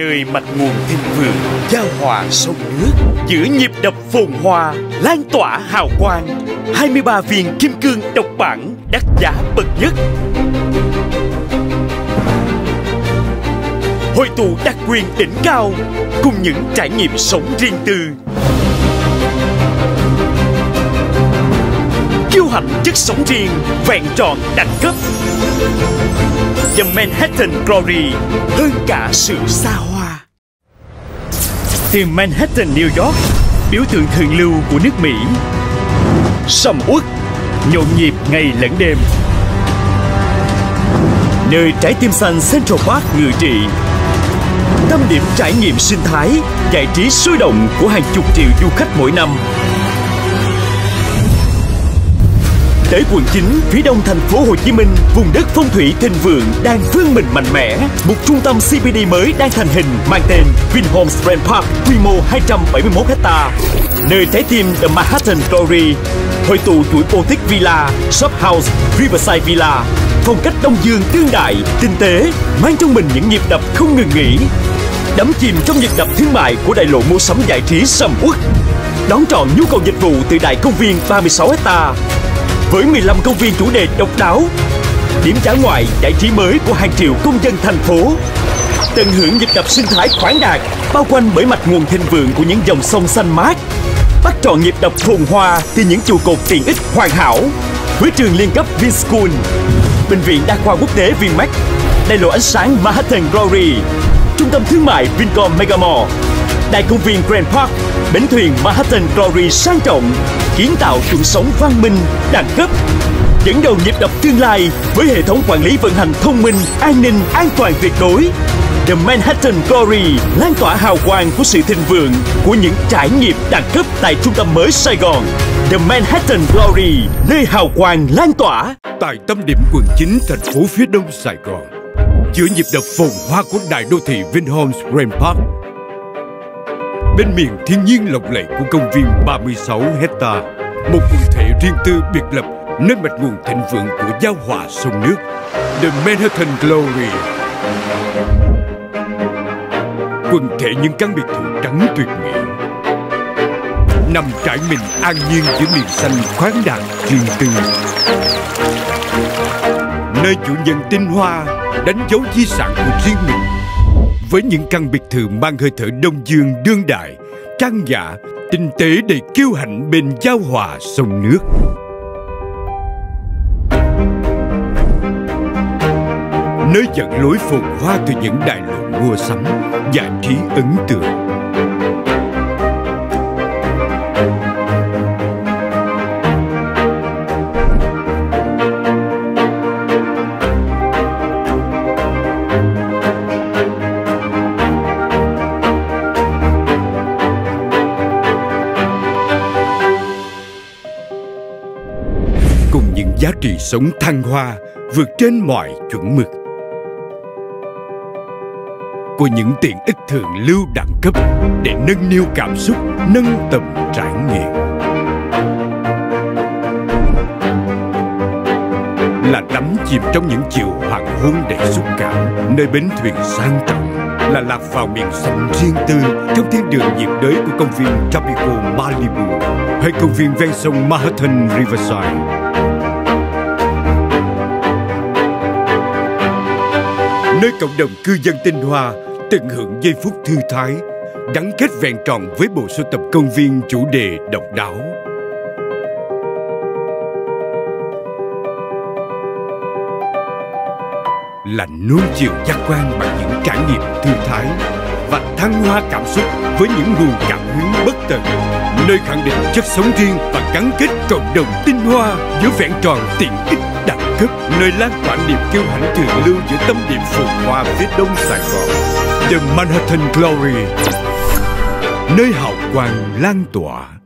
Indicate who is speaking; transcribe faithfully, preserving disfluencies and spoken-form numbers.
Speaker 1: nơi mạch nguồn thịnh vượng giao hòa sông nước, giữa nhịp đập phồn hoa lan tỏa hào quang. hai mươi ba viên kim cương độc bản đắt giá bậc nhất, hội tụ đặc quyền đỉnh cao cùng những trải nghiệm sống riêng tư. Kiêu hãnh chất sống riêng vẹn tròn đẳng cấp. The Manhattan Glory hơn cả sự xa hoa. Từ Manhattan, New York, biểu tượng thượng lưu của nước Mỹ, sầm uất, nhộn nhịp ngày lẫn đêm. Nơi trái tim xanh Central Park ngự trị, tâm điểm trải nghiệm sinh thái, giải trí sôi động của hàng chục triệu du khách mỗi năm. Tới quận chín, phía đông thành phố Hồ Chí Minh, vùng đất phong thủy thịnh vượng đang vươn mình mạnh mẽ. Một trung tâm xê pê đê mới đang thành hình mang tên Vinhomes Grand Park, quy mô hai trăm bảy mươi mốt héc ta. Nơi trái tim The Manhattan Glory, hội tụ chuỗi boutique villa, shop house, Riverside Villa, phong cách Đông Dương đương đại, tinh tế, mang trong mình những nhịp đập không ngừng nghỉ. Đắm chìm trong nhịp đập thương mại của đại lộ mua sắm giải trí sầm uất, đón trọn nhu cầu dịch vụ từ đại công viên ba mươi sáu héc ta. Với mười lăm công viên chủ đề độc đáo, điểm dã ngoại giải trí mới của hàng triệu công dân thành phố. Tận hưởng nhịp đập sinh thái khoáng đạt, bao quanh bởi mạch nguồn thịnh vượng của những dòng sông xanh mát. Bắt trọn nhịp đập phồn hoa từ những trụ cột tiện ích hoàn hảo. Với trường liên cấp Vinschool, bệnh viện đa khoa quốc tế Vinmec, đại lộ ánh sáng Manhattan Glory, trung tâm thương mại Vincom Megamall, đại công viên Grand Park, bến thuyền Manhattan Glory sang trọng, kiến tạo chuỗi sống văn minh, đẳng cấp, dẫn đầu nhịp đập tương lai với hệ thống quản lý vận hành thông minh, an ninh, an toàn tuyệt đối. The Manhattan Glory lan tỏa hào quang của sự thịnh vượng của những trải nghiệm đẳng cấp tại trung tâm mới Sài Gòn. The Manhattan Glory, nơi hào quang lan tỏa.
Speaker 2: Tại tâm điểm quận chín, thành phố phía đông Sài Gòn, giữa nhịp đập phồn hoa của đại đô thị Vinhomes Grand Park, bên miền thiên nhiên lộng lẫy của công viên ba mươi sáu héc ta, một quần thể riêng tư biệt lập nơi mạch nguồn thịnh vượng của giao hòa sông nước, The Manhattan Glory. Quần thể những căn biệt thự trắng tuyệt mỹ, nằm trải mình an nhiên giữa miền xanh khoáng đạt riêng tư. Nơi chủ nhân tinh hoa đánh dấu di sản của riêng mình, với những căn biệt thự mang hơi thở Đông Dương đương đại, trang nhã, tinh tế đầy kiêu hãnh bên giao hòa sông nước. Nơi dẫn lối phồn hoa từ những đại lộ mua sắm, giải trí ấn tượng. Cùng những giá trị sống thăng hoa vượt trên mọi chuẩn mực, của những tiện ích thượng lưu đẳng cấp để nâng niu cảm xúc, nâng tầm trải nghiệm. Là đắm chìm trong những chiều hoàng hôn đầy xúc cảm, nơi bến thuyền sang trọng, là lạc vào miền xanh riêng tư trong thiên đường nhiệt đới của công viên Tropical Malibu hay công viên ven sông Manhattan Riverside. Nơi cộng đồng cư dân tinh hoa tận hưởng giây phút thư thái, gắn kết vẹn tròn với bộ sưu tập công viên chủ đề độc đáo. Là nuông chiều giác quan bằng những trải nghiệm thư thái và thăng hoa cảm xúc với những nguồn cảm hứng bất tận. Nơi khẳng định chất sống riêng và gắn kết cộng đồng tinh hoa giữa vẹn tròn tiện ích đẳng cấp. Nơi lan tỏa niềm kiêu hãnh thượng lưu giữa tâm điểm phồn hoa phía đông Sài Gòn. The Manhattan Glory, nơi hào quang lan tỏa.